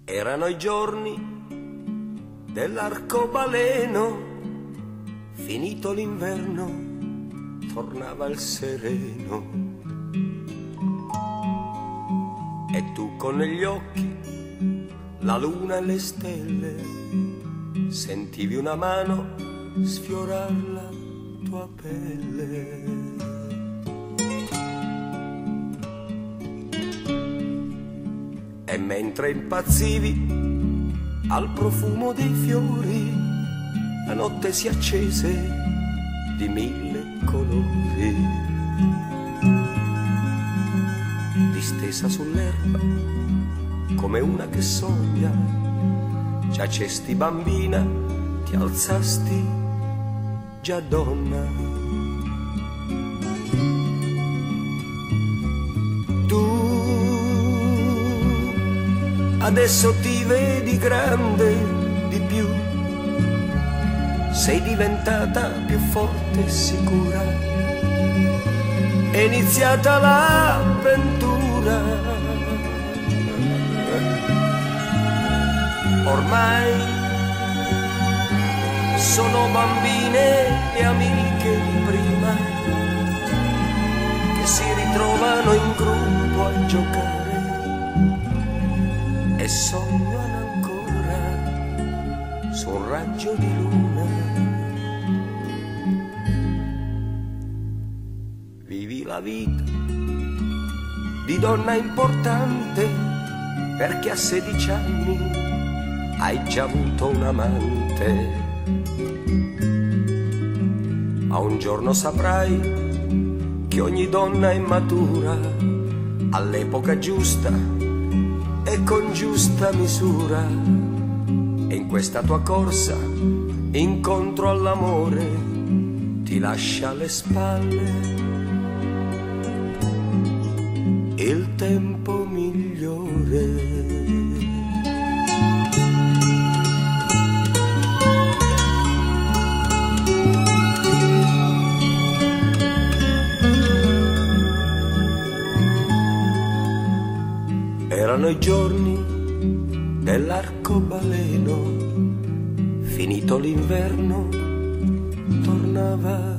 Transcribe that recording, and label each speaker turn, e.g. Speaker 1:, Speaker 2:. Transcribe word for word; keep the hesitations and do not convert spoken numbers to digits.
Speaker 1: Erano i giorni dell'arcobaleno, finito l'inverno tornava il sereno. E tu con negli occhi la luna e le stelle, sentivi una mano sfiorar la tua pelle. E mentre impazzivi al profumo dei fiori, la notte si accese di mille colori. Distesa sull'erba come una che sogna, giacesti bambina, ti alzasti già donna. Adesso ti vedi grande di più, sei diventata più forte e sicura, è iniziata l'avventura. Ormai sono bambine e amiche di prima che si ritrovano in gruppo a giocare e sognano ancora su un raggio di luna. Vivi la vita di donna importante, perché a sedici anni hai già avuto un amante. Ma un giorno saprai che ogni donna è matura all'epoca giusta e con giusta misura, e in questa tua corsa incontro all'amore ti lascia alle spalle il tempo migliore. Erano i giorni dell'arcobaleno, finito l'inverno tornava